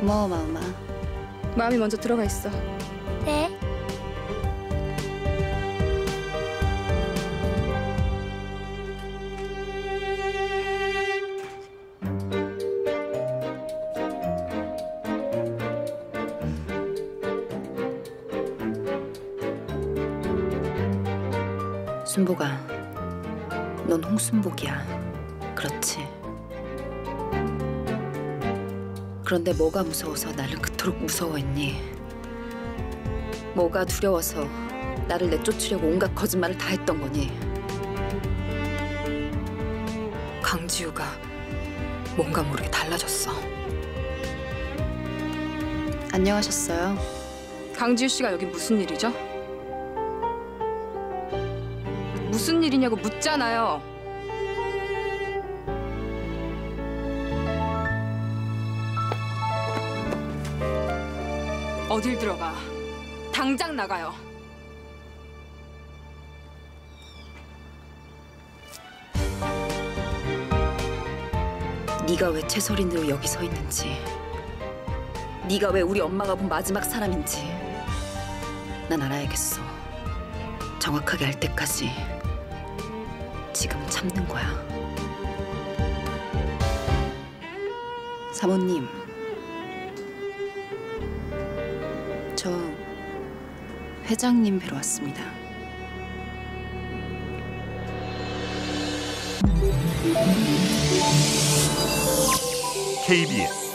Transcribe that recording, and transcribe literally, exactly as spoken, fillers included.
고마워, 마음아. 마음이 먼저 들어가 있어. 네. 순복아, 넌 홍순복이야. 그렇지? 그런데 뭐가 무서워서 나를 그토록 무서워했니? 뭐가 두려워서 나를 내쫓으려고 온갖 거짓말을 다 했던 거니? 강지우가 뭔가 모르게 달라졌어. 안녕하셨어요? 강지우 씨가 여기 무슨 일이죠? 무슨 일이냐고 묻잖아요. 어딜 들어가? 당장 나가요. 네가 왜 채설인으로 여기 서 있는지, 네가 왜 우리 엄마가 본 마지막 사람인지 난 알아야겠어. 정확하게 알 때까지 지금은 참는 거야. 사모님, 저 회장님 뵈러 왔습니다. 케이비에스